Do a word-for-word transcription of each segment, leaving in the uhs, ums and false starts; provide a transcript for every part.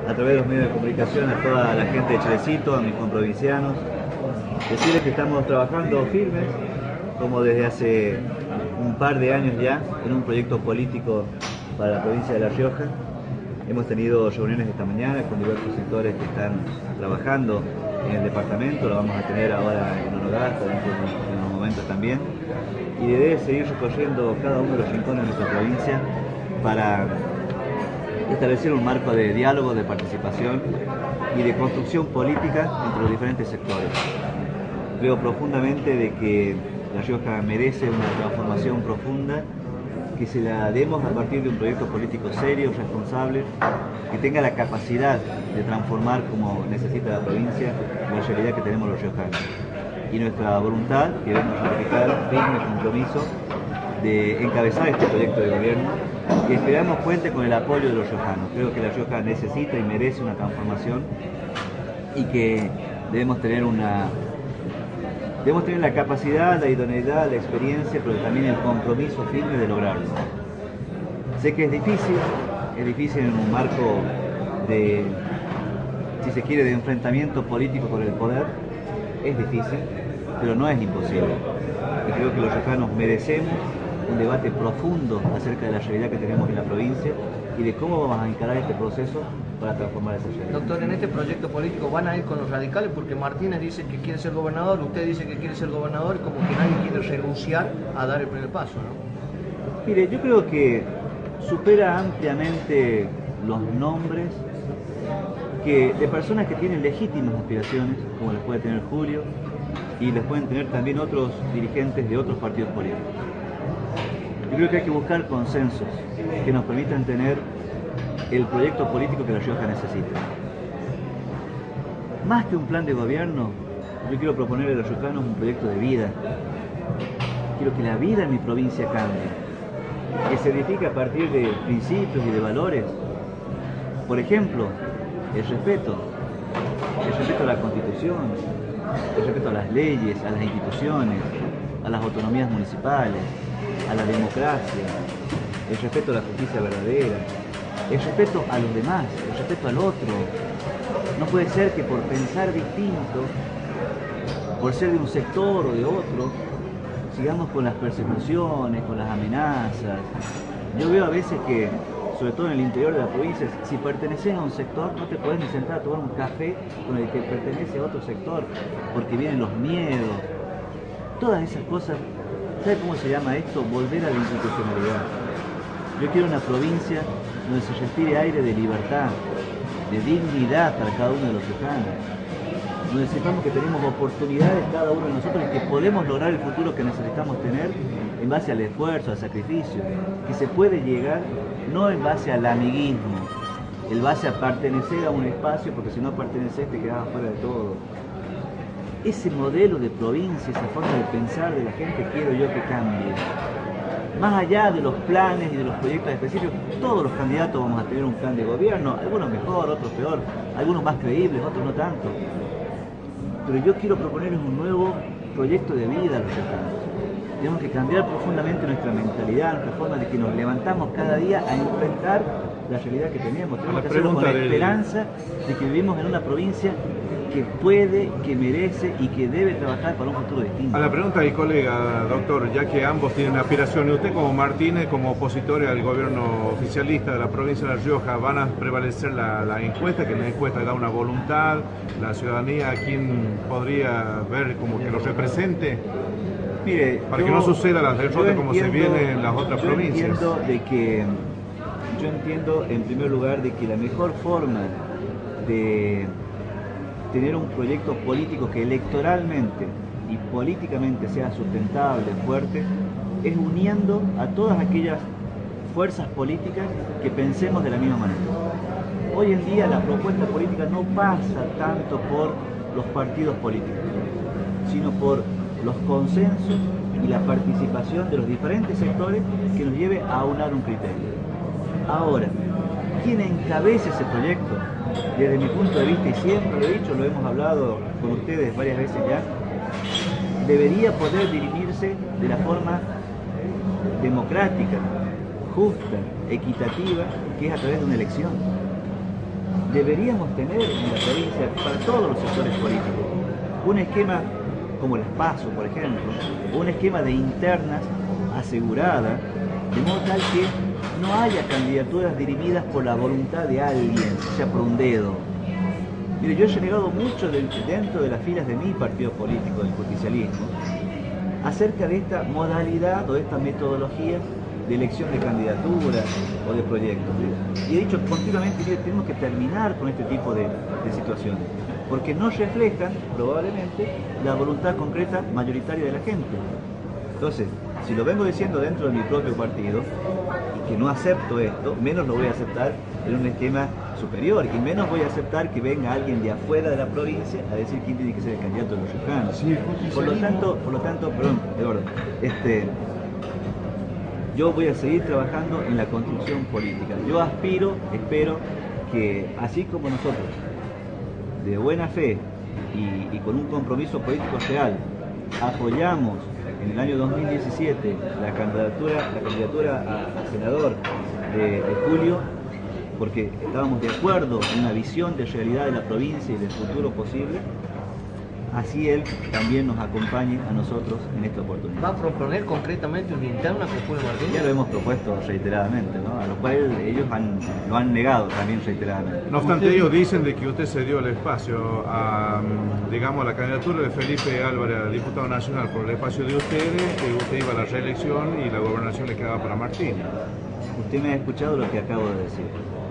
a través de los medios de comunicación a toda la gente de Chilecito, a mis comprovincianos. Decirles que estamos trabajando firmes, como desde hace un par de años ya, en un proyecto político para la provincia de La Rioja. Hemos tenido reuniones esta mañana con diversos sectores que están trabajando en el departamento, lo vamos a tener ahora en Onogasta, dentro de unos momentos también. Y la idea es seguir recorriendo cada uno de los rincones de nuestra provincia para establecer un marco de diálogo, de participación y de construcción política entre los diferentes sectores. Creo profundamente de que La Rioja merece una transformación profunda, que se la demos a partir de un proyecto político serio, responsable, que tenga la capacidad de transformar como necesita la provincia la realidad que tenemos los riojanos. Y nuestra voluntad, queremos ratificar firme compromiso de encabezar este proyecto de gobierno y esperamos cuente con el apoyo de los riojanos. Creo que La Rioja necesita y merece una transformación y que debemos tener una Debemos tener la capacidad, la idoneidad, la experiencia, pero también el compromiso firme de lograrlo. Sé que es difícil, es difícil en un marco de, si se quiere, de enfrentamiento político con el poder, es difícil, pero no es imposible. Y creo que los riojanos merecemos un debate profundo acerca de la realidad que tenemos en la provincia y de cómo vamos a encarar este proceso para transformar esa realidad. Doctor, en este proyecto político van a ir con los radicales porque Martínez dice que quiere ser gobernador, usted dice que quiere ser gobernador y como que nadie quiere renunciar a dar el primer paso, ¿no? Mire, yo creo que supera ampliamente los nombres que, de personas que tienen legítimas aspiraciones, como les puede tener Julio, y les pueden tener también otros dirigentes de otros partidos políticos. Yo creo que hay que buscar consensos que nos permitan tener el proyecto político que La Rioja necesita. Más que un plan de gobierno, yo quiero proponerle a los riojanos un proyecto de vida. Quiero que la vida en mi provincia cambie, que se edifique a partir de principios y de valores. Por ejemplo, el respeto, el respeto a la Constitución, el respeto a las leyes, a las instituciones, a las autonomías municipales, a la democracia, el respeto a la justicia verdadera, el respeto a los demás, el respeto al otro. No puede ser que por pensar distinto, por ser de un sector o de otro, sigamos con las persecuciones, con las amenazas. Yo veo a veces que, sobre todo en el interior de la provincia, si perteneces a un sector, no te podés ni sentar a tomar un café con el que pertenece a otro sector, porque vienen los miedos. Todas esas cosas, ¿sabe cómo se llama esto? Volver a la institucionalidad. Yo quiero una provincia donde se respire aire de libertad, de dignidad para cada uno de los riojanos, donde sepamos que tenemos oportunidades cada uno de nosotros y que podemos lograr el futuro que necesitamos tener en base al esfuerzo, al sacrificio, que se puede llegar no en base al amiguismo, en base a pertenecer a un espacio, porque si no perteneces te quedas fuera de todo. Ese modelo de provincia, esa forma de pensar de la gente, quiero yo que cambie. Más allá de los planes y de los proyectos específicos, todos los candidatos vamos a tener un plan de gobierno, algunos mejor, otros peor, algunos más creíbles, otros no tanto. Pero yo quiero proponerles un nuevo proyecto de vida a los riojanos. Tenemos que cambiar profundamente nuestra mentalidad, nuestra forma de que nos levantamos cada día a enfrentar la realidad que tenemos. Tenemos que hacerlo con la esperanza de que vivimos en una provincia que puede, que merece y que debe trabajar para un futuro distinto. A la pregunta de mi colega, doctor, ya que ambos tienen aspiraciones, usted como Martínez, como opositor al gobierno oficialista de la provincia de La Rioja, ¿van a prevalecer la, la encuesta, que la encuesta da una voluntad, la ciudadanía, a quién podría ver como que lo represente? Mire, para yo, que no suceda las derrotas como se viene en las otras yo provincias. Entiendo de que, yo entiendo en primer lugar de que la mejor forma de tener un proyecto político que electoralmente y políticamente sea sustentable, fuerte, es uniendo a todas aquellas fuerzas políticas que pensemos de la misma manera. Hoy en día la propuesta política no pasa tanto por los partidos políticos, sino por los consensos y la participación de los diferentes sectores que nos lleve a aunar un criterio. Ahora, ¿quién encabeza ese proyecto? Desde mi punto de vista, y siempre lo he dicho, lo hemos hablado con ustedes varias veces ya, debería poder dirimirse de la forma democrática, justa, equitativa, que es a través de una elección. deberíamos tener en la provincia, para todos los sectores políticos, un esquema como las PASO, por ejemplo, un esquema de internas asegurada, de modo tal que no haya candidaturas dirimidas por la voluntad de alguien, sea por un dedo. Mire, yo he generado mucho de, dentro de las filas de mi partido político, del justicialismo, acerca de esta modalidad o de esta metodología de elección de candidaturas o de proyectos. Y he dicho continuamente que tenemos que terminar con este tipo de, de situaciones, porque no reflejan probablemente la voluntad concreta mayoritaria de la gente. Entonces, si lo vengo diciendo dentro de mi propio partido y que no acepto esto, menos lo voy a aceptar en un esquema superior, y menos voy a aceptar que venga alguien de afuera de la provincia a decir quién tiene que ser el candidato de los riojanos. Sí, por lo tanto, por lo tanto, perdón, Eduardo, este, yo voy a seguir trabajando en la construcción política. Yo aspiro, espero que así como nosotros, de buena fe y, y con un compromiso político real, apoyamos en el año dos mil diecisiete la candidatura, la candidatura a, a senador de, de Julio, porque estábamos de acuerdo en una visión de realidad de la provincia y del futuro posible, así él también nos acompañe a nosotros en esta oportunidad. ¿Va a proponer concretamente una interna con Julio Martínez? Ya lo hemos propuesto reiteradamente, ¿no? A lo cual ellos han, lo han negado también reiteradamente. No obstante, ellos dicen de que usted se dio el espacio a, digamos, a la candidatura de Felipe Álvarez a diputado nacional por el espacio de ustedes, que usted iba a la reelección y la gobernación le quedaba para Martínez. Usted me ha escuchado lo que acabo de decir.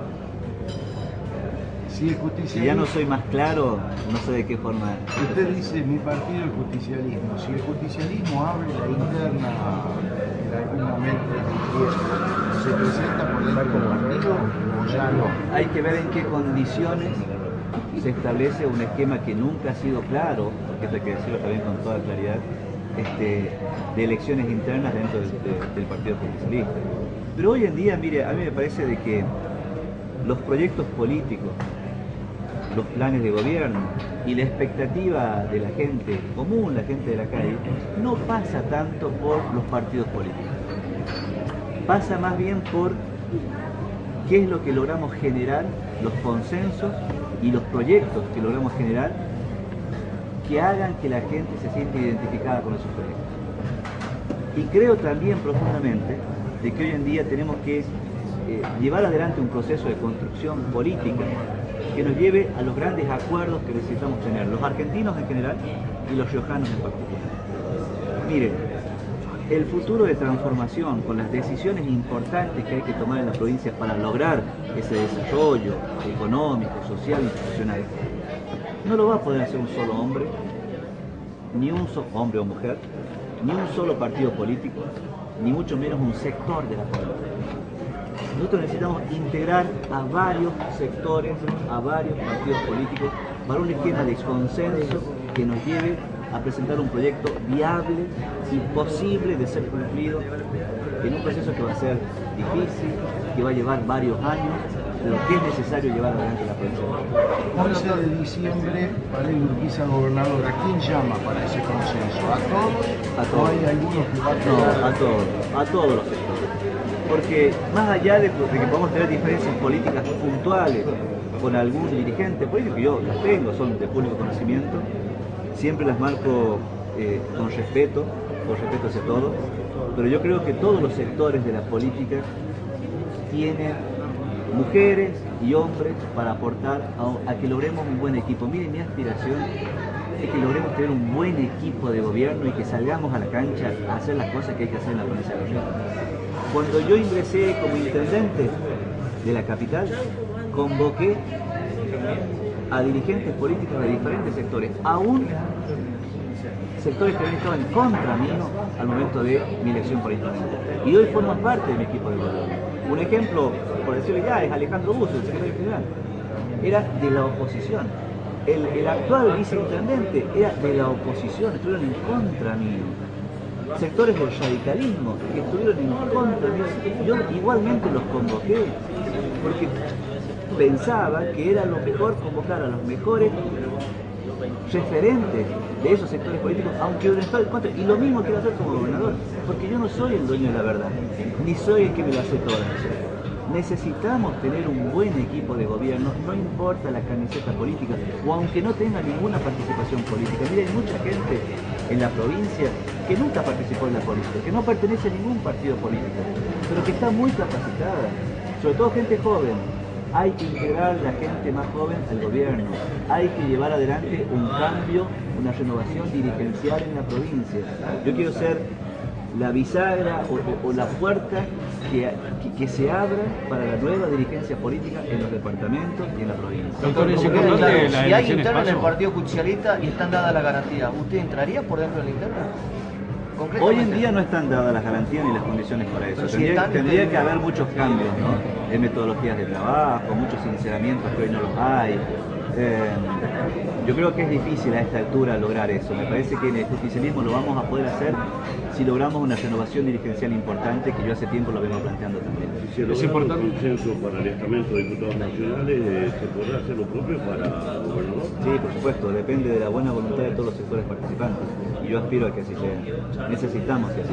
Si, el justicialismo, Si ya no soy más claro, no sé de qué forma. usted dice mi partido el justicialismo. Si el justicialismo abre la interna en algún momento de ¿se presenta por dentro del partido o ya no? Hay que ver en qué condiciones se establece un esquema que nunca ha sido claro, porque esto hay que decirlo también con toda claridad, este, de elecciones internas dentro del, de, del Partido Justicialista. Pero hoy en día, mire, a mí me parece de que los proyectos políticos, los planes de gobierno y la expectativa de la gente común, la gente de la calle, no pasa tanto por los partidos políticos. Pasa más bien por qué es lo que logramos generar, los consensos y los proyectos que logramos generar que hagan que la gente se sienta identificada con esos proyectos. Y creo también profundamente de que hoy en día tenemos que eh, llevar adelante un proceso de construcción política que nos lleve a los grandes acuerdos que necesitamos tener, los argentinos en general y los riojanos en particular. Miren, el futuro de transformación, con las decisiones importantes que hay que tomar en la provincia para lograr ese desarrollo económico, social, institucional, no lo va a poder hacer un solo hombre, ni un solo hombre o mujer, ni un solo partido político, ni mucho menos un sector de la población. Nosotros necesitamos integrar a varios sectores, a varios partidos políticos, para un esquema de consenso que nos lleve a presentar un proyecto viable y posible de ser cumplido en un proceso que va a ser difícil, que va a llevar varios años, pero que es necesario llevar adelante la provincia. once de diciembre, Valeria Urquiza gobernadora. ¿Quién llama para ese consenso? ¿A todos? A todos. ¿O hay algunos que van a No, quedar? a todos, a todos los sectores. Porque más allá de, de que podamos tener diferencias políticas puntuales con algún dirigente político, yo las tengo, son de público conocimiento, siempre las marco eh, con respeto, con respeto hacia todos, pero yo creo que todos los sectores de la política tienen mujeres y hombres para aportar a, a que logremos un buen equipo. Miren, mi aspiración es que logremos tener un buen equipo de gobierno y que salgamos a la cancha a hacer las cosas que hay que hacer en la provincia de Los Ríos. Cuando yo ingresé como intendente de la capital, convoqué a dirigentes políticos de diferentes sectores, aún sectores que habían estado en contra mío al momento de mi elección política. Y hoy forman parte de mi equipo de gobierno. Un ejemplo, por decirlo ya, es Alejandro Bucio, el secretario general. Era de la oposición. El, el actual viceintendente era de la oposición, estuvieron en contra mío. Sectores del radicalismo que estuvieron en contra mío. Yo igualmente los convoqué, porque pensaba que era lo mejor convocar a los mejores referentes de esos sectores políticos, aunque uno está en contra. Y lo mismo quiero hacer como gobernador, porque yo no soy el dueño de la verdad, ni soy el que me la hace toda. necesitamos tener un buen equipo de gobierno, no importa la camiseta política, o aunque no tenga ninguna participación política. Mira, hay mucha gente en la provincia que nunca participó en la política, que no pertenece a ningún partido político, pero que está muy capacitada, sobre todo gente joven. Hay que integrar la gente más joven al gobierno, hay que llevar adelante un cambio, una renovación dirigencial en la provincia. Yo quiero ser la bisagra o, o, o la puerta que, que, que se abra para la nueva dirigencia política en los departamentos y en la provincia. Doctor, eso queda claro. Si hay interna en el partido justicialista y están dadas las garantías, ¿usted entraría por dentro de la interna? Hoy en día no están dadas las garantías ni las condiciones para eso. Tendría, si tendría que haber muchos cambios, ¿no? En metodologías de trabajo, muchos sinceramientos que hoy no los hay. Eh, yo creo que es difícil a esta altura lograr eso. Me parece que en el justicialismo lo vamos a poder hacer si logramos una renovación dirigencial importante, que yo hace tiempo lo vengo planteando también. Si es importante un consenso para el estamento de diputados nacionales, eh, ¿se podrá hacer lo propio para el gobernador? Sí, por supuesto, depende de la buena voluntad de todos los sectores participantes. Y yo aspiro a que así sea. Necesitamos que así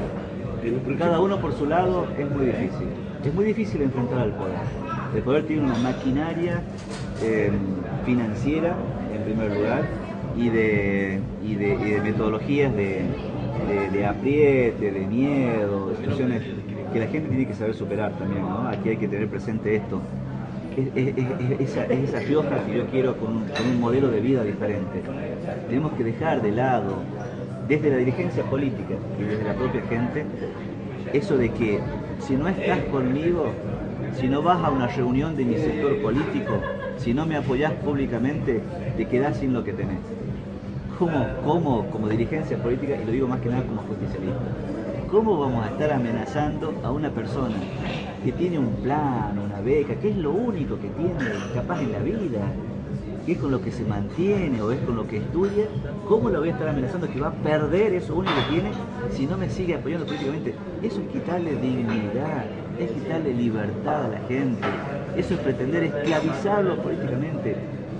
sea. Cada uno por su lado es muy difícil. Es muy difícil enfrentar al poder. El poder tiene una maquinaria eh, financiera, en primer lugar, y de, y de, y de metodologías de, de, de apriete, de miedo, de situaciones que la gente tiene que saber superar también, ¿no? Aquí hay que tener presente esto. Es, es, es, esa, es esa Rioja que yo quiero con un, con un modelo de vida diferente. Tenemos que dejar de lado, desde la dirigencia política y desde la propia gente, eso de que si no estás conmigo, si no vas a una reunión de mi sector político, si no me apoyás públicamente, te quedás sin lo que tenés. ¿Cómo, cómo como dirigencia política, y lo digo más que nada como justicialista, cómo vamos a estar amenazando a una persona que tiene un plan, una beca, que es lo único que tiene capaz en la vida, que es con lo que se mantiene o es con lo que estudia? ¿Cómo lo voy a estar amenazando que va a perder eso único que tiene si no me sigue apoyando políticamente? Eso es quitarle dignidad, es quitarle libertad a la gente, eso es pretender esclavizarlo políticamente.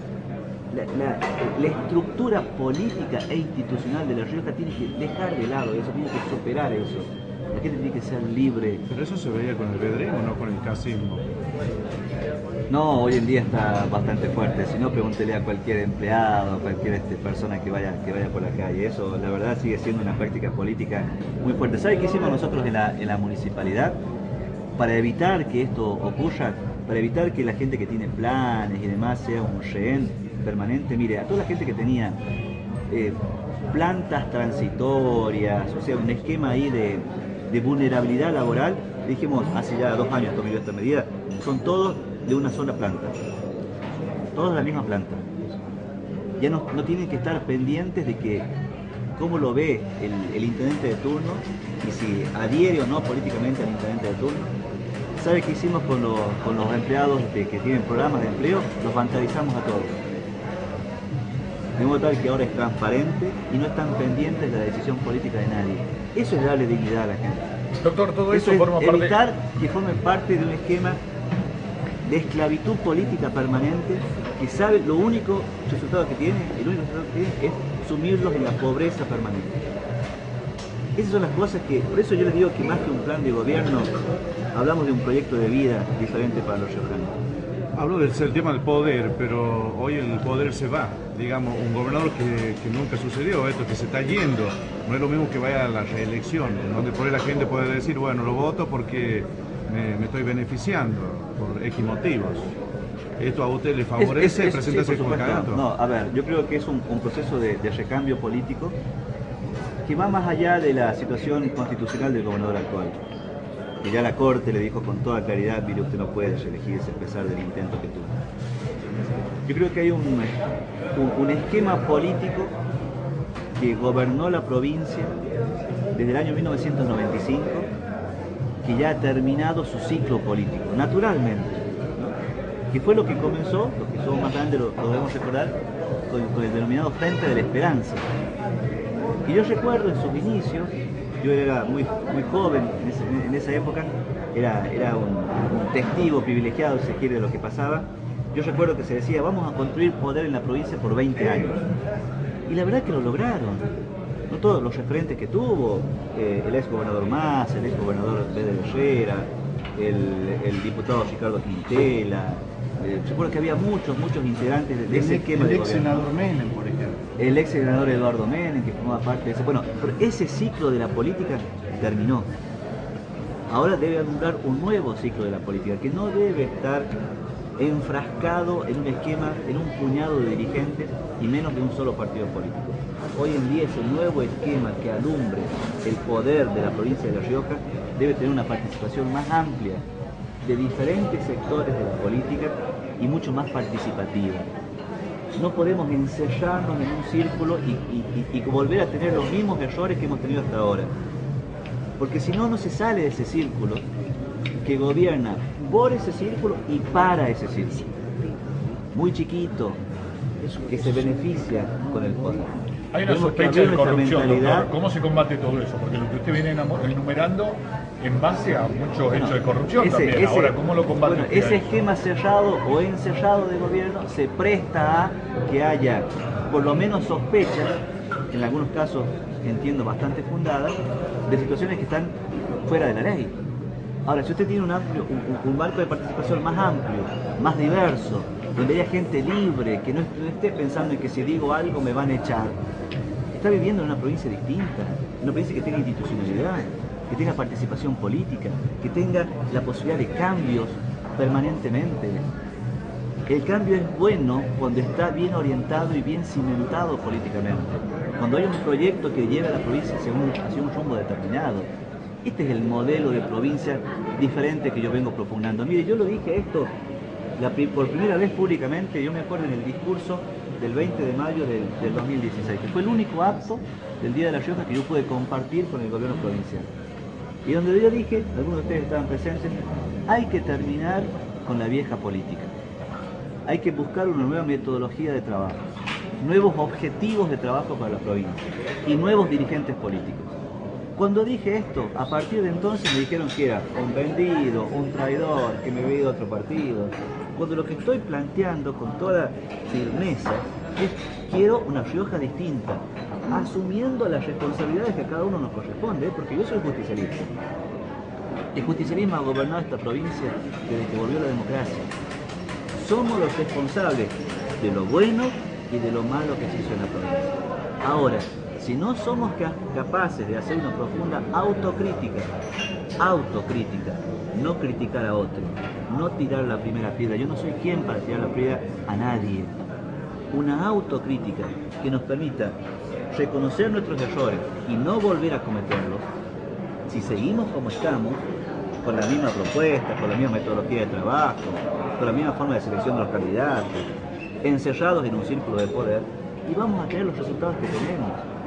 La, la, la estructura política e institucional de La Rioja tiene que dejar de lado eso, tiene que superar eso. La gente tiene que ser libre. Pero eso se veía con el vedremo, no con el casismo. No, hoy en día está bastante fuerte. Si no, pregúntele a cualquier empleado, a cualquier este, persona que vaya, que vaya por la calle. Eso, la verdad, sigue siendo una práctica política muy fuerte. ¿Sabe qué hicimos nosotros en la, en la municipalidad? Para evitar que esto ocurra, para evitar que la gente que tiene planes y demás sea un rehén permanente. Mire, a toda la gente que tenía eh, plantas transitorias, o sea, un esquema ahí de, de vulnerabilidad laboral, dijimos hace ya dos años tomé esta medida, son todos de una sola planta, todos de la misma planta. Ya no, no tienen que estar pendientes de que cómo lo ve el, el intendente de turno y si adhiere o no políticamente al intendente de turno. ¿Sabe qué hicimos con los, con los empleados de, que tienen programas de empleo? Los bancarizamos a todos. De modo tal que ahora es transparente y no están pendientes de la decisión política de nadie. Eso es darle dignidad a la gente. Doctor, todo eso eso es forma parte... evitar que formen parte de un esquema de esclavitud política permanente que sabe lo único resultado que tiene, el único resultado que tiene es sumirlos en la pobreza permanente. Esas son las cosas que, por eso yo les digo que más que un plan de gobierno, hablamos de un proyecto de vida diferente para los riojanos. Hablo del el tema del poder, pero hoy el poder se va. Digamos, un gobernador que, que nunca sucedió esto, que se está yendo, no es lo mismo que vaya a la reelección, donde por ahí la gente puede decir, bueno, lo voto porque me, me estoy beneficiando por X motivos. ¿Esto a usted le favorece es, es, es, presentarse sí, como candidato? No, a ver, yo creo que es un, un proceso de, de recambio político que va más allá de la situación constitucional del gobernador actual. Que ya la Corte le dijo con toda claridad, mire, usted no puede reelegirse a pesar del intento que tuvo. Yo creo que hay un, un, un esquema político que gobernó la provincia desde el año mil novecientos noventa y cinco, que ya ha terminado su ciclo político, naturalmente, ¿no? Que fue lo que comenzó, los que somos más grandes lo, lo debemos recordar, con, con el denominado Frente de la Esperanza. Y yo recuerdo en sus inicios, yo era muy, muy joven en, ese, en esa época, era, era un, un testigo privilegiado, si se quiere, de lo que pasaba. Yo recuerdo que se decía, vamos a construir poder en la provincia por veinte años. Y la verdad que lo lograron. No todos los referentes que tuvo, eh, el ex gobernador Mas, el ex gobernador Pedro Herrera, el, el diputado Ricardo Quintela. Eh, recuerdo que había muchos, muchos integrantes de, de ese El, esquema el de ex gobierno. senador Menem, por ejemplo. El ex senador Eduardo Menem, que formaba parte de eso. Bueno, pero ese ciclo de la política terminó. Ahora debe alumbrar un nuevo ciclo de la política, que no debe estar enfrascado en un esquema, en un puñado de dirigentes y menos de un solo partido político. Hoy en día ese nuevo esquema que alumbre el poder de la provincia de La Rioja debe tener una participación más amplia de diferentes sectores de la política y mucho más participativa. No podemos encerrarnos en un círculo y, y, y, y volver a tener los mismos errores que hemos tenido hasta ahora. Porque si no, no se sale de ese círculo que gobierna por ese círculo y para ese círculo. Muy chiquito, que se beneficia con el poder. Hay una Tenemos que sospecha abrir de nuestra corrupción, mentalidad. doctor. ¿Cómo se combate todo eso? Porque lo que usted viene enumerando en base a muchos Bueno, hechos de corrupción ese, también. ese, Ahora, ¿cómo lo combate bueno, usted a ese eso? esquema cerrado o encerrado de gobierno se presta a que haya por lo menos sospechas, en algunos casos entiendo bastante fundadas, de situaciones que están fuera de la ley. Ahora, si usted tiene un, amplio, un, un marco de participación más amplio, más diverso, donde haya gente libre, que no esté pensando en que si digo algo me van a echar, está viviendo en una provincia distinta, una provincia que tenga institucionalidad, que tenga participación política, que tenga la posibilidad de cambios permanentemente. El cambio es bueno cuando está bien orientado y bien cimentado políticamente, cuando hay un proyecto que lleva a la provincia hacia un, hacia un rumbo determinado. Este es el modelo de provincia diferente que yo vengo propugnando. Mire, yo lo dije esto la, por primera vez públicamente, yo me acuerdo en el discurso del veinte de mayo del, del dos mil dieciséis, que fue el único acto del Día de La Rioja que yo pude compartir con el gobierno provincial. Y donde yo dije, algunos de ustedes estaban presentes, hay que terminar con la vieja política. Hay que buscar una nueva metodología de trabajo, nuevos objetivos de trabajo para la provincia y nuevos dirigentes políticos. Cuando dije esto, a partir de entonces me dijeron que era un vendido, un traidor, que me había ido a otro partido. Cuando lo que estoy planteando con toda firmeza es quiero una Rioja distinta, asumiendo las responsabilidades que a cada uno nos corresponde, ¿eh? Porque yo soy justicialista. El justicialismo ha gobernado esta provincia desde que volvió la democracia. Somos los responsables de lo bueno y de lo malo que se hizo en la provincia. Ahora, si no somos capaces de hacer una profunda autocrítica, autocrítica, no criticar a otro, no tirar la primera piedra, yo no soy quien para tirar la piedra a nadie, una autocrítica que nos permita reconocer nuestros errores y no volver a cometerlos, si seguimos como estamos, con la misma propuesta, con la misma metodología de trabajo, con la misma forma de selección de los candidatos, encerrados en un círculo de poder, y vamos a tener los resultados que tenemos.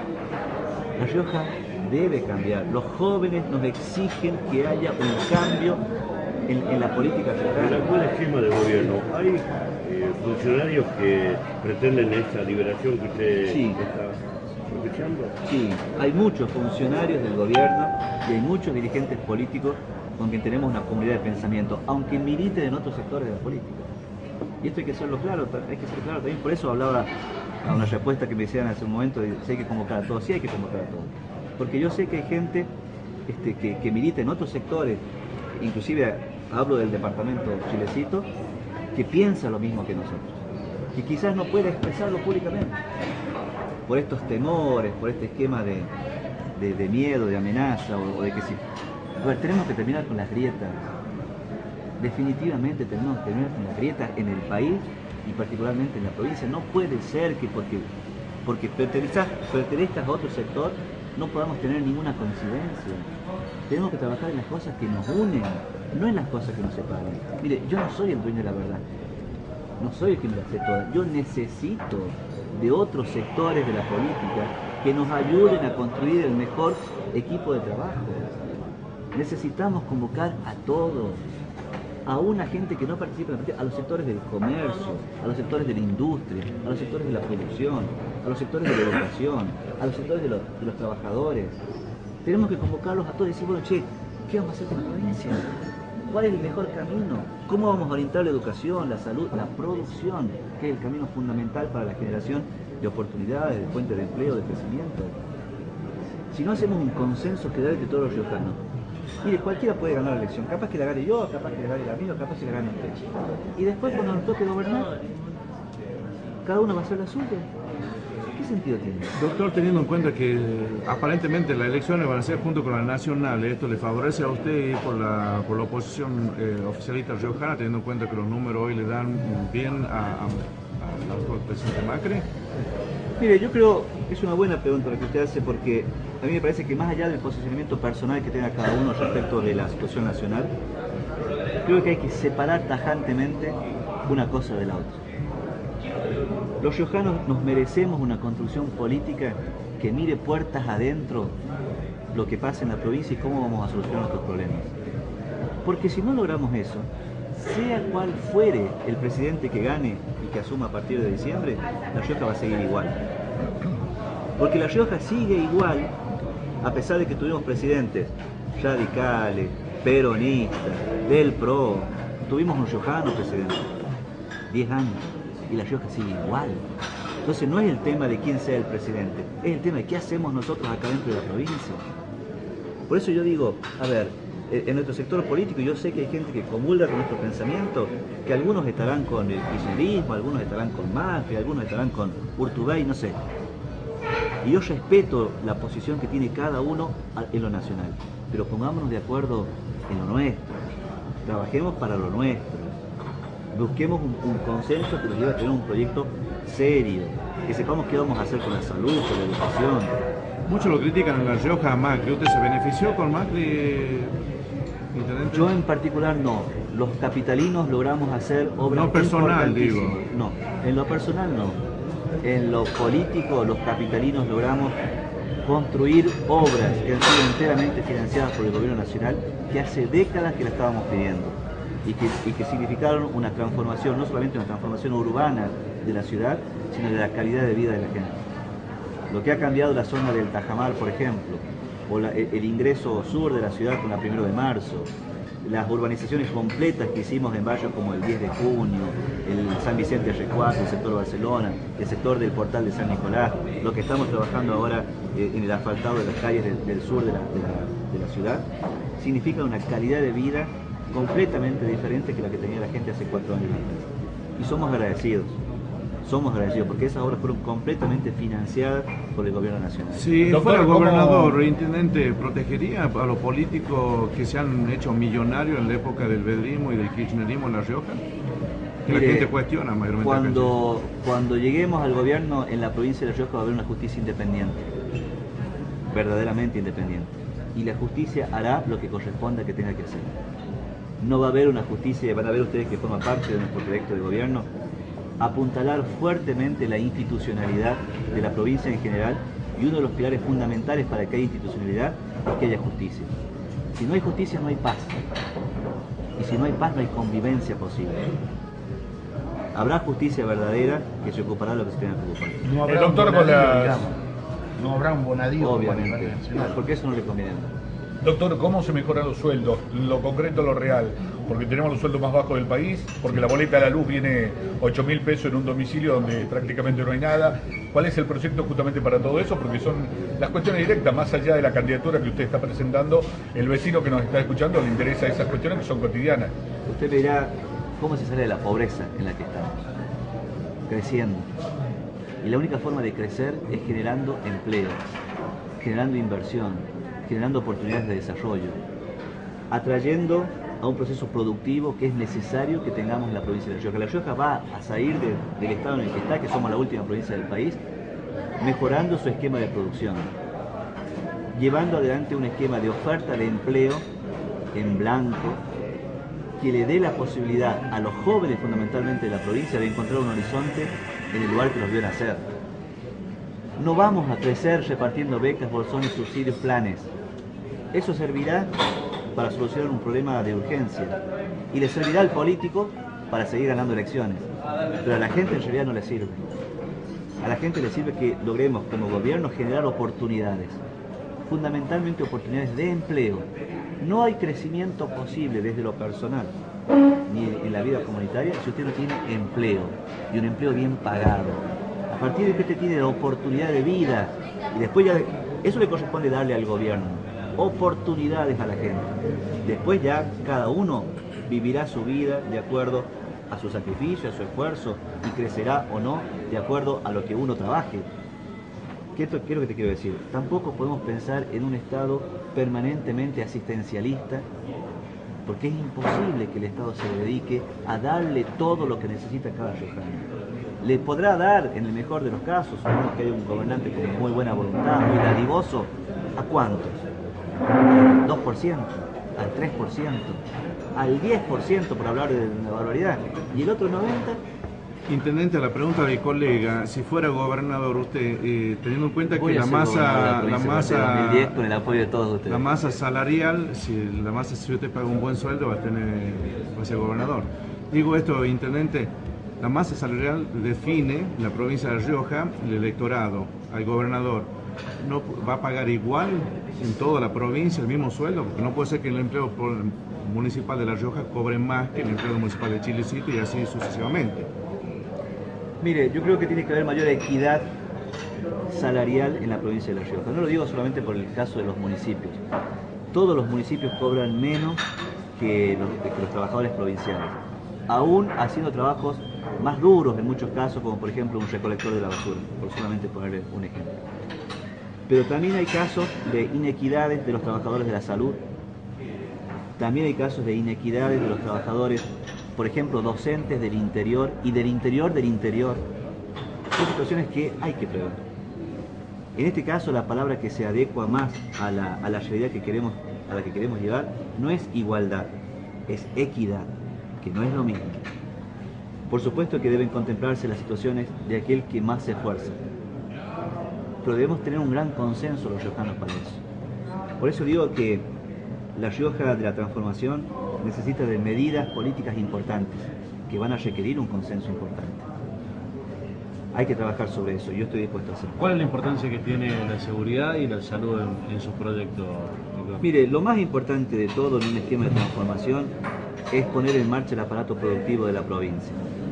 La Rioja debe cambiar. Los jóvenes nos exigen que haya un cambio en, en la política En el riojana. actual esquema de gobierno, ¿hay eh, funcionarios que pretenden esta liberación que usted Sí. está propiciando? Sí, hay muchos funcionarios del gobierno y hay muchos dirigentes políticos con quien tenemos una comunidad de pensamiento, aunque militen en otros sectores de la política. Y esto hay que hacerlo claro, hay que ser claro también. Por eso hablaba a una respuesta que me hicieron hace un momento de si hay que convocar a todos. Sí hay que convocar a todos. Porque yo sé que hay gente este, que, que milita en otros sectores, inclusive hablo del departamento Chilecito, que piensa lo mismo que nosotros. Y quizás no pueda expresarlo públicamente. Por estos temores, por este esquema de, de, de miedo, de amenaza o, o de que si... A ver, tenemos que terminar con las grietas. Definitivamente tenemos que terminar con las grietas en el país y particularmente en la provincia. No puede ser que porque, porque pertenezcas, pertenezcas a otro sector no podamos tener ninguna coincidencia. Tenemos que trabajar en las cosas que nos unen, no en las cosas que nos separan. Mire, yo no soy el dueño de la verdad, no soy el que me la sé toda. Yo necesito de otros sectores de la política que nos ayuden a construir el mejor equipo de trabajo. Necesitamos convocar a todos, a una gente que no participa en la política, a los sectores del comercio, a los sectores de la industria, a los sectores de la producción, a los sectores de la educación, a los sectores de los, de los trabajadores. Tenemos que convocarlos a todos y decir, bueno, che, ¿qué vamos a hacer con la provincia? ¿Cuál es el mejor camino? ¿Cómo vamos a orientar la educación, la salud, la producción, que es el camino fundamental para la generación de oportunidades, de fuentes de empleo, de crecimiento? Si no hacemos un consenso general entre todos los riojanos, Mire, cualquiera puede ganar la elección, capaz que la gane yo, capaz que la gane el amigo, capaz que la gane usted. Y después cuando nos toque gobernar, cada uno va a hacer la suya. ¿Qué sentido tiene? Doctor, teniendo en cuenta que aparentemente las elecciones van a ser junto con las nacionales, ¿esto le favorece a usted ir por la, por la oposición eh, oficialista riojana, teniendo en cuenta que los números hoy le dan bien a, a, al actual presidente Macri? Mire, yo creo que es una buena pregunta la que usted hace, porque a mí me parece que más allá del posicionamiento personal que tenga cada uno respecto de la situación nacional, creo que hay que separar tajantemente una cosa de la otra. Los riojanos nos merecemos una construcción política que mire puertas adentro lo que pasa en la provincia y cómo vamos a solucionar nuestros problemas. Porque si no logramos eso, sea cual fuere el presidente que gane y que asuma a partir de diciembre, La Rioja va a seguir igual. Porque La Rioja sigue igual, a pesar de que tuvimos presidentes radicales, peronistas, del P R O, tuvimos un riojano presidente, diez años, y La Rioja sigue igual. Entonces no es el tema de quién sea el presidente, es el tema de qué hacemos nosotros acá dentro de la provincia. Por eso yo digo, a ver, en nuestro sector político yo sé que hay gente que comulga con nuestro pensamiento, que algunos estarán con el kirchnerismo, algunos estarán con Macri, algunos estarán con Urtubey, no sé. Y yo respeto la posición que tiene cada uno en lo nacional, pero pongámonos de acuerdo en lo nuestro, trabajemos para lo nuestro, busquemos un, un consenso que nos lleve a tener un proyecto serio, que sepamos qué vamos a hacer con la salud, con la educación. Muchos lo critican en La Rioja a Macri. ¿Usted se benefició con Macri, intendente? Yo en particular no. Los capitalinos logramos hacer obras no personal, digo. No, en lo personal no. En lo político, los capitalinos logramos construir obras que han sido enteramente financiadas por el gobierno nacional, que hace décadas que la estábamos pidiendo y que, y que significaron una transformación, no solamente una transformación urbana de la ciudad, sino de la calidad de vida de la gente. Lo que ha cambiado la zona del Tajamar, por ejemplo, o la, el, el ingreso sur de la ciudad con la primero de marzo, las urbanizaciones completas que hicimos en barrios como el diez de junio, el San Vicente R cuatro, el sector Barcelona, el sector del Portal de San Nicolás, lo que estamos trabajando ahora eh, en el asfaltado de las calles del, del sur de la, de, la, de la ciudad, significa una calidad de vida completamente diferente que la que tenía la gente hace cuatro años atrás. Y somos agradecidos. Somos agradecidos porque esas obras fueron completamente financiadas por el gobierno nacional. Si Doctor, fuera ¿cómo... gobernador, intendente, ¿protegería a los políticos que se han hecho millonarios en la época del vedrismo y del kirchnerismo en La Rioja? Que Mire, la gente cuestiona mayormente. Cuando, cuando lleguemos al gobierno en la provincia de La Rioja va a haber una justicia independiente, verdaderamente independiente. Y la justicia hará lo que corresponda que tenga que hacer. No va a haber una justicia, van a ver ustedes que forman parte de nuestro proyecto de gobierno, apuntalar fuertemente la institucionalidad de la provincia en general, y uno de los pilares fundamentales para que haya institucionalidad es que haya justicia. Si no hay justicia no hay paz, y si no hay paz no hay convivencia posible. Habrá justicia verdadera que se ocupará de lo que se tenga que ocupar. No habrá El doctor un con bonadío, las- digamos. No habrá un bonadío como en el Obviamente, Parque Nacional. porque eso no le conviene. Doctor, ¿cómo se mejoran los sueldos? Lo concreto, lo real. Porque tenemos los sueldos más bajos del país, porque la boleta de la luz viene ocho mil pesos en un domicilio donde prácticamente no hay nada. ¿Cuál es el proyecto justamente para todo eso? Porque son las cuestiones directas, más allá de la candidatura que usted está presentando, el vecino que nos está escuchando le interesa esas cuestiones que son cotidianas. Usted verá cómo se sale de la pobreza en la que estamos, creciendo. Y la única forma de crecer es generando empleo, generando inversión, generando oportunidades de desarrollo, atrayendo a un proceso productivo que es necesario que tengamos en la provincia de La Rioja. La Rioja va a salir de, del estado en el que está, que somos la última provincia del país, mejorando su esquema de producción, llevando adelante un esquema de oferta de empleo en blanco, que le dé la posibilidad a los jóvenes fundamentalmente de la provincia de encontrar un horizonte en el lugar que los vio nacer. No vamos a crecer repartiendo becas, bolsones, subsidios, planes. Eso servirá para solucionar un problema de urgencia y le servirá al político para seguir ganando elecciones. Pero a la gente en realidad no le sirve. A la gente le sirve que logremos como gobierno generar oportunidades, fundamentalmente oportunidades de empleo. No hay crecimiento posible desde lo personal ni en la vida comunitaria si usted no tiene empleo, y un empleo bien pagado. A partir de que usted tiene la oportunidad de vida, y después ya eso le corresponde darle al gobierno. oportunidades a la gente. Después ya cada uno vivirá su vida de acuerdo a su sacrificio, a su esfuerzo, y crecerá o no de acuerdo a lo que uno trabaje. ¿Qué es lo que te quiero decir? Tampoco podemos pensar en un Estado permanentemente asistencialista, porque es imposible que el Estado se dedique a darle todo lo que necesita cada riojano. Le podrá dar, en el mejor de los casos, supongamos que hay un gobernante con muy buena voluntad, muy dadivoso, ¿a cuántos? ¿Al dos por ciento? ¿Al tres por ciento? ¿Al diez por ciento por hablar de una barbaridad? ¿Y el otro noventa por ciento? Intendente, a la pregunta de mi colega, si fuera gobernador usted, eh, teniendo en cuenta Voy que a la ser masa, gobernador la de la provincia de masa, dos mil diez con el apoyo de todos ustedes. la masa salarial, si la masa, si usted paga un buen sueldo, va a tener, va a ser gobernador. Digo esto, intendente, la masa salarial define en la provincia de La Rioja el electorado, al gobernador. ¿No va a pagar igual en toda la provincia el mismo sueldo? Porque no puede ser que el empleo municipal de La Rioja cobre más que el empleo municipal de Chilecito y así sucesivamente. Mire, yo creo que tiene que haber mayor equidad salarial en la provincia de La Rioja. No lo digo solamente por el caso de los municipios. Todos los municipios cobran menos que los, que los trabajadores provinciales, aún haciendo trabajos más duros en muchos casos, como por ejemplo un recolector de la basura, por solamente poner un ejemplo. Pero también hay casos de inequidades de los trabajadores de la salud. También hay casos de inequidades de los trabajadores, por ejemplo, docentes del interior y del interior del interior. Son situaciones que hay que prever. En este caso, la palabra que se adecua más a la, a la realidad que queremos, a la que queremos llevar no es igualdad, es equidad, que no es lo mismo. Por supuesto que deben contemplarse las situaciones de aquel que más se esfuerza, pero debemos tener un gran consenso los riojanos para eso. Por eso digo que La Rioja de la transformación necesita de medidas políticas importantes que van a requerir un consenso importante. Hay que trabajar sobre eso, yo estoy dispuesto a hacerlo. ¿Cuál es la importancia que tiene la seguridad y la salud en, en sus proyectos? Mire, lo más importante de todo en un esquema de transformación es poner en marcha el aparato productivo de la provincia.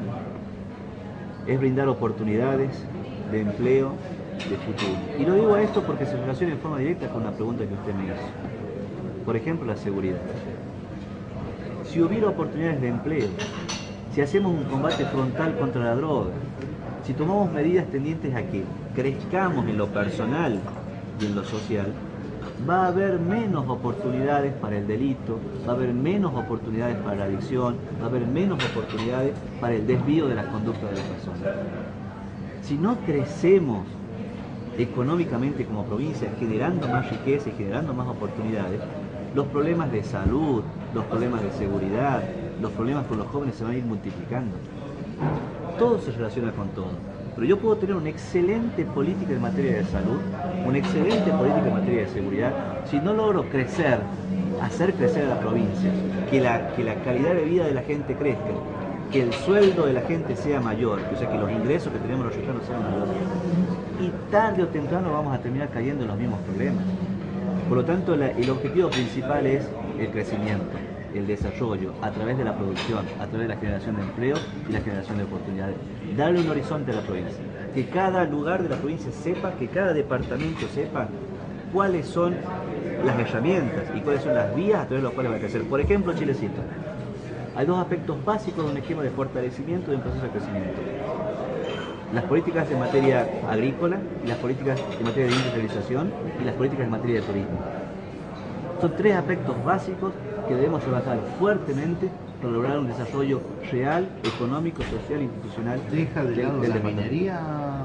Es brindar oportunidades de empleo, de futuro. Y lo digo a esto porque se relaciona en forma directa con la pregunta que usted me hizo. Por ejemplo, la seguridad. Si hubiera oportunidades de empleo, si hacemos un combate frontal contra la droga, si tomamos medidas tendientes a que crezcamos en lo personal y en lo social, va a haber menos oportunidades para el delito, va a haber menos oportunidades para la adicción, va a haber menos oportunidades para el desvío de las conductas de las personas. Si no crecemos económicamente como provincia, generando más riqueza y generando más oportunidades, los problemas de salud, los problemas de seguridad, los problemas con los jóvenes se van a ir multiplicando. Todo se relaciona con todo. Pero yo puedo tener una excelente política en materia de salud, una excelente política en materia de seguridad, si no logro crecer, hacer crecer a la provincia, que la, que la calidad de vida de la gente crezca, que el sueldo de la gente sea mayor, o sea, que los ingresos que tenemos los riojanos sean mayores. Y tarde o temprano vamos a terminar cayendo en los mismos problemas. Por lo tanto, la, el objetivo principal es el crecimiento, el desarrollo, a través de la producción, a través de la generación de empleo y la generación de oportunidades. Darle un horizonte a la provincia, que cada lugar de la provincia sepa, que cada departamento sepa cuáles son las herramientas y cuáles son las vías a través de las cuales va a crecer. Por ejemplo, Chilecito. Hay dos aspectos básicos de un esquema de fortalecimiento de un proceso de crecimiento. Las políticas en materia agrícola, y las políticas en materia de industrialización y las políticas en materia de turismo. Son tres aspectos básicos que debemos trabajar fuertemente para lograr un desarrollo real, económico, social e institucional. ¿Deja de lado la minería?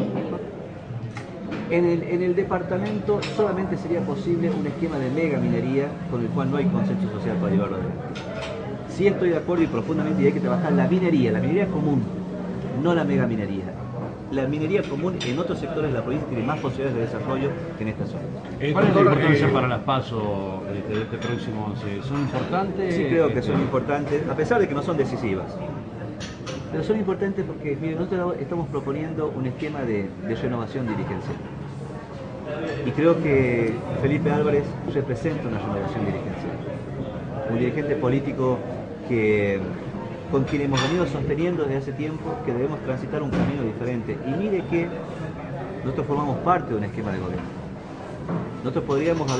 En el, en el departamento solamente sería posible un esquema de mega minería con el cual no hay consenso social para llevarlo adelante. Sí estoy de acuerdo y profundamente y hay que trabajar la minería, la minería común, no la mega minería. La minería común en otros sectores de la provincia tiene más posibilidades de desarrollo que en esta zona. ¿Cuál es la importancia para las PASO de este próximo once? ¿Son importantes? Sí, creo que son importantes, a pesar de que no son decisivas. Pero son importantes porque, miren, nosotros estamos proponiendo un esquema de, de renovación dirigencial. Y creo que Felipe Álvarez representa una renovación dirigencial. Un dirigente político que, con quien hemos venido sosteniendo desde hace tiempo que debemos transitar un camino diferente. Y mire que nosotros formamos parte de un esquema de gobierno. Nosotros podríamos haber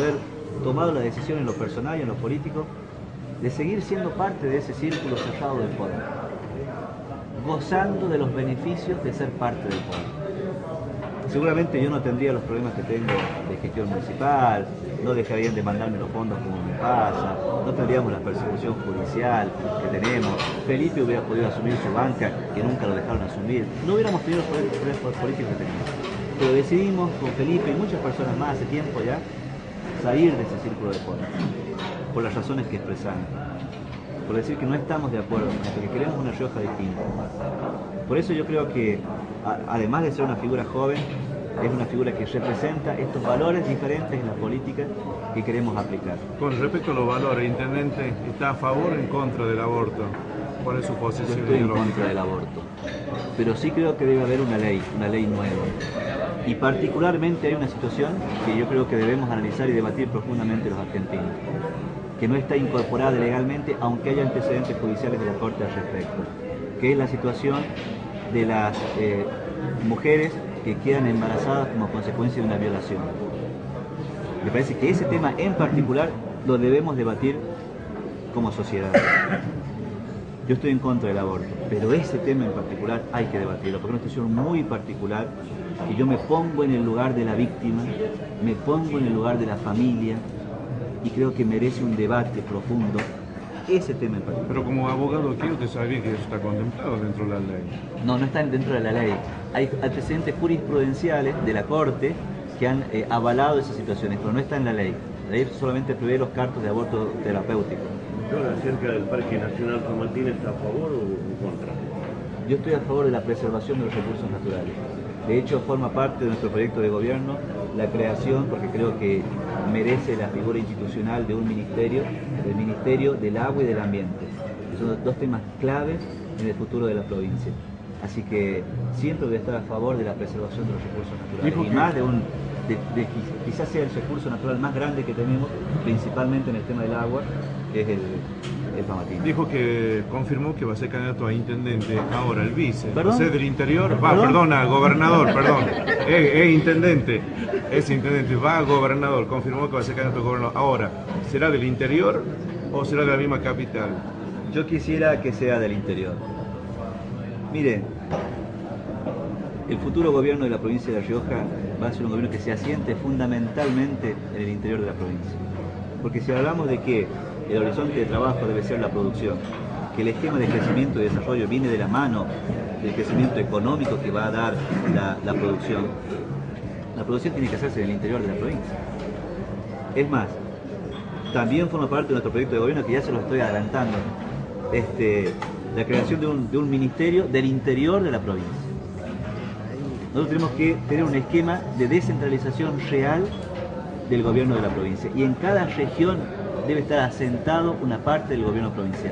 tomado la decisión en lo personal y en lo político de seguir siendo parte de ese círculo cerrado del poder, gozando de los beneficios de ser parte del poder. Seguramente yo no tendría los problemas que tengo de gestión municipal, no dejarían de mandarme los fondos como me pasa, no tendríamos la persecución judicial que tenemos, Felipe hubiera podido asumir su banca, que nunca lo dejaron asumir, no hubiéramos tenido los problemas políticos que tenemos. Pero decidimos con Felipe y muchas personas más hace tiempo ya, salir de ese círculo de poder, por las razones que expresamos, por decir que no estamos de acuerdo con esto, que queremos una Rioja distinta. Por eso yo creo que, a, además de ser una figura joven, es una figura que representa estos valores diferentes en la política que queremos aplicar. Con respecto a los valores, Intendente, ¿está a favor o en contra del aborto? ¿Cuál es su posición Yo estoy en ideológica? contra del aborto, pero sí creo que debe haber una ley, una ley nueva. Y particularmente hay una situación que yo creo que debemos analizar y debatir profundamente los argentinos, que no está incorporada legalmente, aunque haya antecedentes judiciales de la Corte al respecto, que es la situación de las eh, mujeres que quedan embarazadas como consecuencia de una violación. Me parece que ese tema en particular lo debemos debatir como sociedad. Yo estoy en contra del aborto, pero ese tema en particular hay que debatirlo, porque es una situación muy particular y yo me pongo en el lugar de la víctima, me pongo en el lugar de la familia y creo que merece un debate profundo ese tema en particular. Pero como abogado aquí usted sabe que eso está contemplado dentro de la ley. No, no está dentro de la ley. Hay antecedentes jurisprudenciales de la Corte que han eh, avalado esas situaciones, pero no está en la ley. La ley solamente prevé los cartos de aborto terapéutico. Doctor, acerca del Parque Nacional San Martín, ¿está a favor o en contra? Yo estoy a favor de la preservación de los recursos naturales. De hecho, forma parte de nuestro proyecto de gobierno la creación, porque creo que merece la figura institucional de un ministerio, el Ministerio del Agua y del Ambiente. Son dos temas claves en el futuro de la provincia. Así que siempre voy a estar a favor de la preservación de los recursos naturales. Y más de un, de, de, quizás sea el recurso natural más grande que tenemos, principalmente en el tema del agua, que es el, el San Martín. Dijo que confirmó que va a ser candidato a intendente. Ahora el vice, ¿Perdón? va a ser del interior, va, ¿Perdón? perdona, gobernador, perdón, es, es intendente, es intendente, va a gobernador, confirmó que va a ser candidato a gobernador. Ahora, ¿será del interior o será de la misma capital? Yo quisiera que sea del interior. Miren, el futuro gobierno de la provincia de La Rioja va a ser un gobierno que se asiente fundamentalmente en el interior de la provincia. Porque si hablamos de que el horizonte de trabajo debe ser la producción, que el esquema de crecimiento y desarrollo viene de la mano del crecimiento económico que va a dar la, la producción, la producción tiene que hacerse en el interior de la provincia. Es más, también forma parte de nuestro proyecto de gobierno, que ya se lo estoy adelantando, este, la creación de un, de un ministerio del interior de la provincia. Nosotros tenemos que tener un esquema de descentralización real del gobierno de la provincia, y en cada región debe estar asentado una parte del gobierno provincial.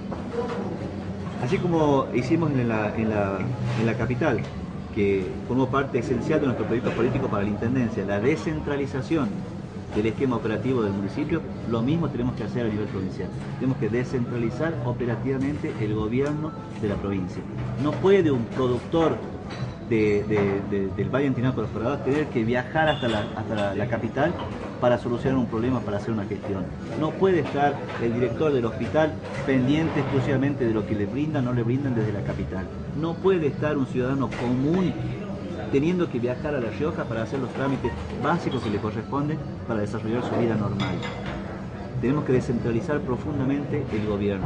Así como hicimos en la, en la, en la capital, que formó parte esencial de nuestro proyecto político para la Intendencia, la descentralización del esquema operativo del municipio, lo mismo tenemos que hacer a nivel provincial. Tenemos que descentralizar operativamente el gobierno de la provincia. No puede un productor de, de, de, del Valle Antinaco de los Corredores tener que viajar hasta, la, hasta la, la capital para solucionar un problema, para hacer una gestión. No puede estar el director del hospital pendiente exclusivamente de lo que le brindan o no le brindan desde la capital. No puede estar un ciudadano común teniendo que viajar a La Rioja para hacer los trámites básicos que le corresponden para desarrollar su vida normal. Tenemos que descentralizar profundamente el gobierno.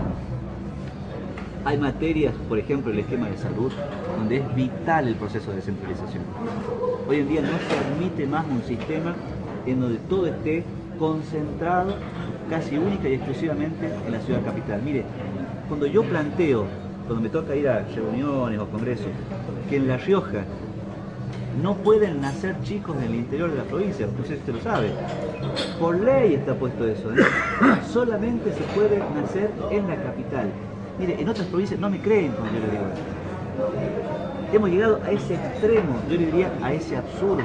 Hay materias, por ejemplo, el esquema de salud, donde es vital el proceso de descentralización. Hoy en día no se admite más un sistema en donde todo esté concentrado casi única y exclusivamente en la ciudad capital. Mire, cuando yo planteo, cuando me toca ir a reuniones o congresos, que en La Rioja no pueden nacer chicos en el interior de la provincia, no sé si usted lo sabe, por ley está puesto eso, ¿eh? Solamente se puede nacer en la capital. Mire, en otras provincias no me creen cuando yo le digo eso. Hemos llegado a ese extremo, yo le diría a ese absurdo.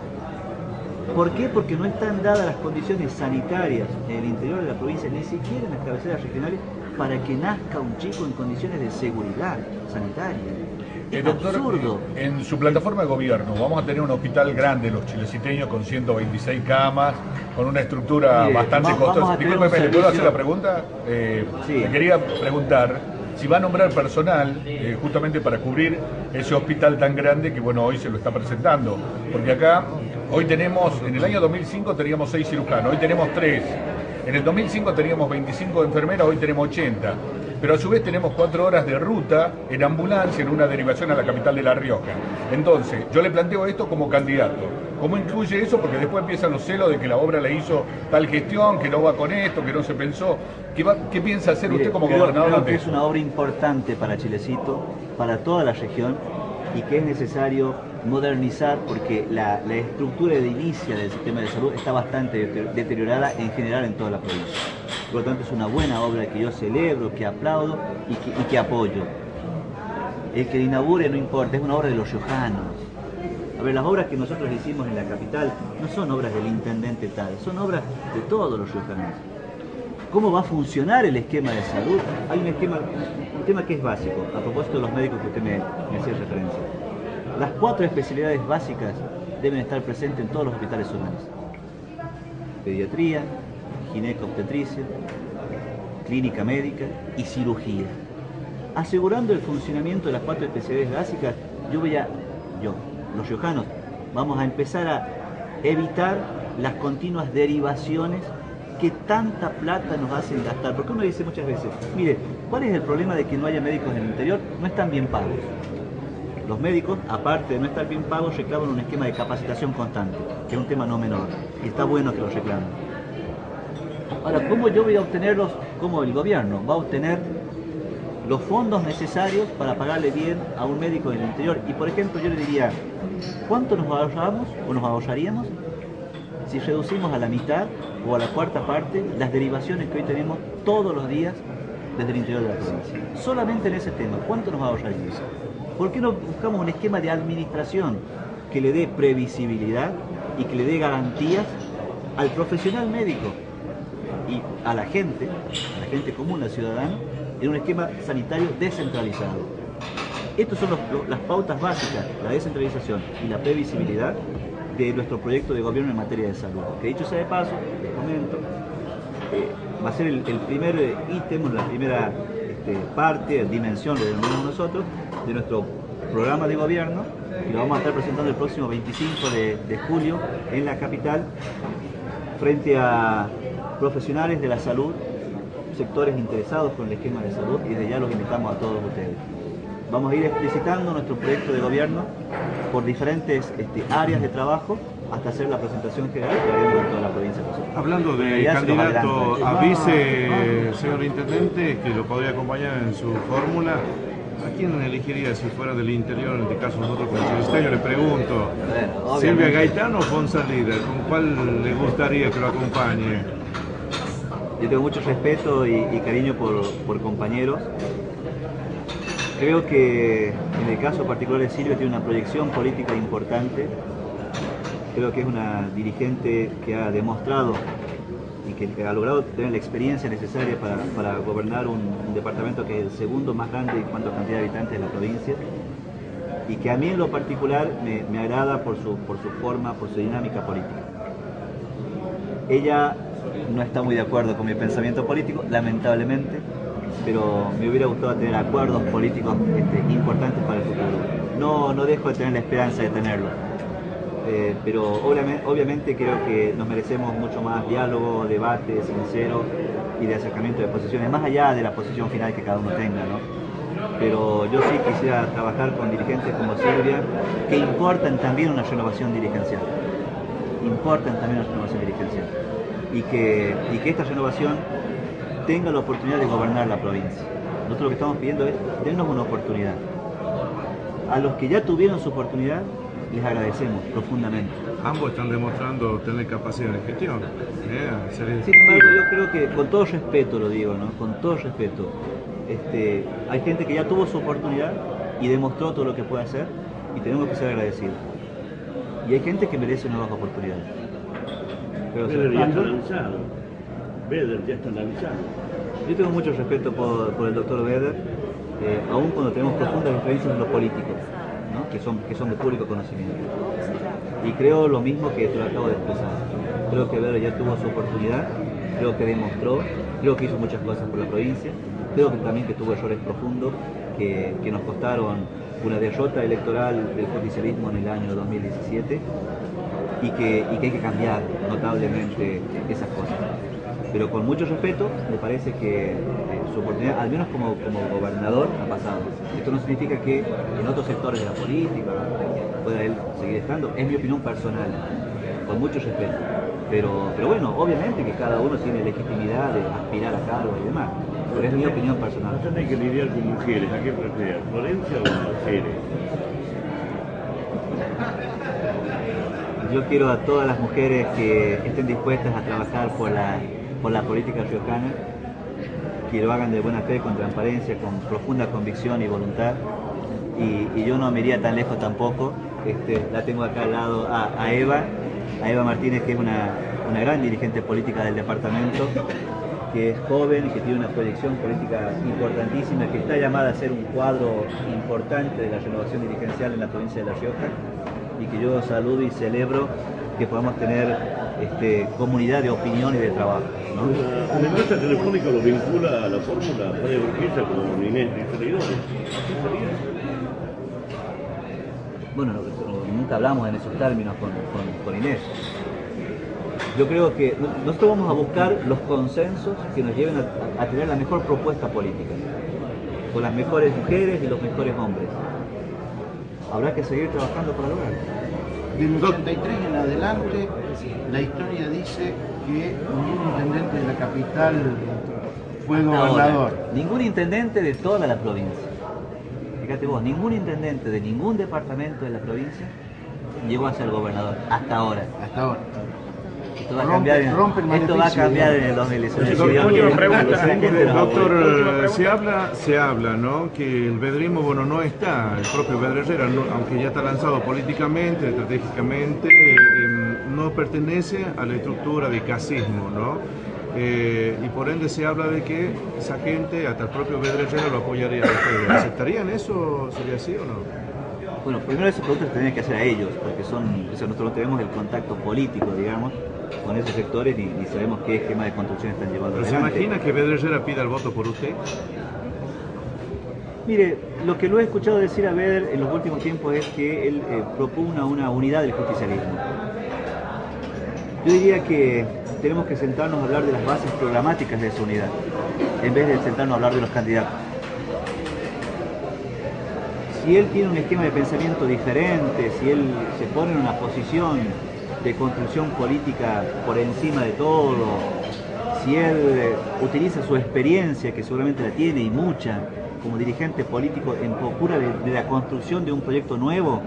¿Por qué? Porque no están dadas las condiciones sanitarias en el interior de la provincia, ni siquiera en las cabeceras regionales, para que nazca un chico en condiciones de seguridad sanitaria. Eh, Es doctor, absurdo. en su plataforma de gobierno vamos a tener un hospital grande, los chileciteños, con ciento veintiséis camas, con una estructura Mire, bastante vamos- vamos costosa. a tener Discúlpeme, un ¿le puedo hacer servicio- la pregunta? Eh, Sí. Le quería preguntar si va a nombrar personal eh, justamente para cubrir ese hospital tan grande que, bueno, hoy se lo está presentando. Porque acá, hoy tenemos, en el año dos mil cinco teníamos seis cirujanos, hoy tenemos tres. En el dos mil cinco teníamos veinticinco enfermeras, hoy tenemos ochenta. Pero a su vez tenemos cuatro horas de ruta en ambulancia en una derivación a la capital de La Rioja. Entonces, yo le planteo esto como candidato. ¿Cómo incluye eso? Porque después empiezan los celos de que la obra le hizo tal gestión, que no va con esto, que no se pensó. ¿Qué, va- qué piensa hacer Mire, usted como creo, gobernador creo ante que es eso? una obra importante para Chilecito, para toda la región, y que es necesario modernizar porque la, la estructura de inicia del sistema de salud está bastante deteriorada en general en toda la provincia. Por lo tanto, es una buena obra que yo celebro, que aplaudo y que, y que apoyo. El que la inaugure no importa, es una obra de los riojanos. A ver, las obras que nosotros hicimos en la capital no son obras del intendente tal, son obras de todos los riojanos. ¿Cómo va a funcionar el esquema de salud? Hay un esquema, un tema que es básico, a propósito de los médicos que usted me, me hacía referencia. Las cuatro especialidades básicas deben estar presentes en todos los hospitales urbanos. Pediatría, gineco-obstetricia, clínica médica y cirugía. Asegurando el funcionamiento de las cuatro especialidades básicas, yo voy a, yo, los riojanos, vamos a empezar a evitar las continuas derivaciones que tanta plata nos hacen gastar. Porque uno dice muchas veces, mire, ¿cuál es el problema de que no haya médicos en el interior? No están bien pagos. Los médicos, aparte de no estar bien pagos, reclaman un esquema de capacitación constante, que es un tema no menor, y está bueno que lo reclamen. Ahora, ¿cómo yo voy a obtenerlos? ¿Cómo el gobierno va a obtener los fondos necesarios para pagarle bien a un médico en el interior? Y por ejemplo, yo le diría, ¿cuánto nos ahorramos o nos ahorraríamos si reducimos a la mitad o a la cuarta parte las derivaciones que hoy tenemos todos los días desde el interior de la provincia? Solamente en ese tema, ¿cuánto nos ahorraríamos? ¿Por qué no buscamos un esquema de administración que le dé previsibilidad y que le dé garantías al profesional médico y a la gente, a la gente común, al ciudadano, en un esquema sanitario descentralizado? Estas son los, los, las pautas básicas, la descentralización y la previsibilidad de nuestro proyecto de gobierno en materia de salud. Que dicho sea de paso, les comento, eh, va a ser el, el primer ítem, la primera este, parte, dimensión, le denominamos nosotros, de nuestro programa de gobierno, y lo vamos a estar presentando el próximo veinticinco de, de julio en la capital, frente a profesionales de la salud, sectores interesados con el esquema de salud, y desde ya los invitamos a todos ustedes. Vamos a ir explicitando nuestro proyecto de gobierno por diferentes este, áreas de trabajo hasta hacer la presentación general que haremos en toda la provincia. Hablando de Ya se los candidato adelanto. a vice, señor intendente, que lo podría acompañar en su fórmula, ¿a quién elegiría si fuera del interior? En este caso nosotros como chilesteños le pregunto, Bueno, Silvia obviamente. Gaitán o Fonsa Líder, ¿con cuál le gustaría que lo acompañe? Yo tengo mucho respeto y, y cariño por, por compañeros. Creo que en el caso particular de Silvia tiene una proyección política importante. Creo que es una dirigente que ha demostrado y que, que ha logrado tener la experiencia necesaria para, para gobernar un, un departamento que es el segundo más grande en cuanto a cantidad de habitantes de la provincia, y que a mí en lo particular me, me agrada por su, por su forma, por su dinámica política. Ella no está muy de acuerdo con mi pensamiento político, lamentablemente, pero me hubiera gustado tener acuerdos políticos este, importantes para el futuro. No, no dejo de tener la esperanza de tenerlo, eh, pero obviamente, obviamente creo que nos merecemos mucho más diálogo, debate sincero y de acercamiento de posiciones, más allá de la posición final que cada uno tenga, ¿no? Pero yo sí quisiera trabajar con dirigentes como Silvia, que importan también una renovación dirigencial, importan también una renovación dirigencial, y que, y que esta renovación tenga la oportunidad de gobernar la provincia. Nosotros lo que estamos pidiendo es dennos una oportunidad. A los que ya tuvieron su oportunidad, les agradecemos profundamente. Ambos están demostrando tener capacidad de gestión. ¿eh? Ser Sin embargo, yo creo que, con todo respeto lo digo, ¿no? Con todo respeto, este, hay gente que ya tuvo su oportunidad y demostró todo lo que puede hacer, y tenemos que ser agradecidos. Y hay gente que merece nuevas oportunidades. Pero Beder ya está ¿cuándo? lanzado. Beder ya está lanzado. Yo tengo mucho respeto por, por el doctor Beder, eh, aún cuando tenemos profundas diferencias en lo político, ¿no? que, son, que son de público conocimiento. Y creo lo mismo que te lo acabo de expresar. Creo que Vedder ya tuvo su oportunidad, creo que demostró, creo que hizo muchas cosas por la provincia, creo que también que tuvo errores profundos que, que nos costaron una derrota electoral del justicialismo en el año dos mil diecisiete y que, y que hay que cambiar notablemente esas cosas. Pero con mucho respeto, me parece que eh, su oportunidad, al menos como, como gobernador, ha pasado. Esto no significa que en otros sectores de la política pueda él seguir estando, es mi opinión personal, con mucho respeto. Pero, pero bueno, obviamente que cada uno tiene legitimidad de aspirar a cargos y demás, pero es mi opinión personal. No tenés que lidiar con mujeres, ¿a qué prefieres? ¿Florencia o mujeres? Yo quiero a todas las mujeres que estén dispuestas a trabajar por la, por la política riojana, que lo hagan de buena fe, con transparencia, con profunda convicción y voluntad. Y, y yo no me iría tan lejos tampoco. Este, la tengo acá al lado a, a Eva, a Eva Martínez, que es una, una gran dirigente política del departamento, que es joven, que tiene una proyección política importantísima, que está llamada a ser un cuadro importante de la renovación dirigencial en la provincia de La Rioja, y que yo saludo y celebro que podamos tener este, comunidad de opinión y de trabajo, ¿no? La amenaza telefónica lo vincula a la fórmula María Urquiza con Inés de Seguidores. ¿Así sería? Bueno, no, no, nunca hablamos en esos términos con, con, con Inés. Yo creo que nosotros vamos a buscar los consensos que nos lleven a, a tener la mejor propuesta política, con las mejores mujeres y los mejores hombres. Habrá que seguir trabajando para lograrlo. Del ochenta y tres en adelante, la historia dice que ningún intendente de la capital fue gobernador. Ahora, ningún intendente de toda la provincia. Fíjate vos, ningún intendente de ningún departamento de la provincia llegó a ser gobernador, hasta ahora. Hasta ahora. Esto va a cambiar en, rompe el esto va a cambiar en el dos mil diecinueve. Doctor, se habla, se habla, ¿no? Que el vedrismo, bueno, no está, el propio Vedder Herrera, no, aunque ya está lanzado políticamente, estratégicamente, eh, no pertenece a la estructura de casismo, ¿no? Eh, y por ende se habla de que esa gente, hasta el propio Vedder Herrera, lo apoyaría a ustedes. ¿Aceptarían eso? ¿Sería así o no? Bueno, primero esas preguntas tendrían que hacer a ellos, porque son, o sea, nosotros no tenemos el contacto político, digamos, con esos sectores, ni, ni sabemos qué esquema de construcción están llevando ¿Se adelante. imagina que Vedder Herrera pida el voto por usted? Mire, lo que lo he escuchado decir a Vedder en los últimos tiempos es que él eh, propugna una unidad del justicialismo. Yo diría que tenemos que sentarnos a hablar de las bases programáticas de esa unidad, en vez de sentarnos a hablar de los candidatos. Si él tiene un esquema de pensamiento diferente, si él se pone en una posición de construcción política por encima de todo, si él eh, utiliza su experiencia, que seguramente la tiene y mucha, como dirigente político en procura de, de la construcción de un proyecto nuevo,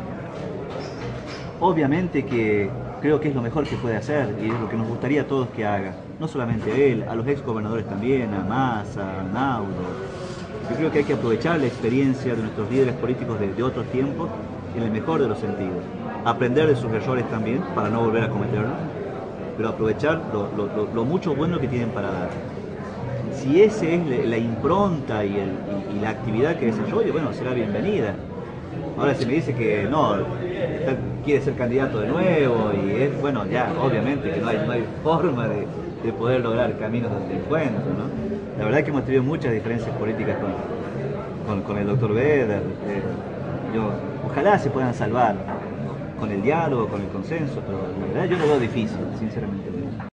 obviamente que creo que es lo mejor que puede hacer y es lo que nos gustaría a todos que haga. No solamente él, a los ex gobernadores también, a Massa, a Nauro. Yo creo que hay que aprovechar la experiencia de nuestros líderes políticos de, de otros tiempos en el mejor de los sentidos. Aprender de sus errores también para no volver a cometerlos, pero aprovechar lo, lo, lo, lo mucho bueno que tienen para dar. Si esa es la, la impronta y, el, y, y la actividad que desarrolle, bueno, será bienvenida. Ahora si me dice que no, está, quiere ser candidato de nuevo y es, bueno, ya, obviamente que no hay, no hay forma de, de poder lograr caminos de encuentro, ¿no? La verdad es que hemos tenido muchas diferencias políticas con, con, con el doctor Vedder. Eh, yo, ojalá se puedan salvar con el diálogo, con el consenso, pero la verdad yo lo veo difícil, sinceramente.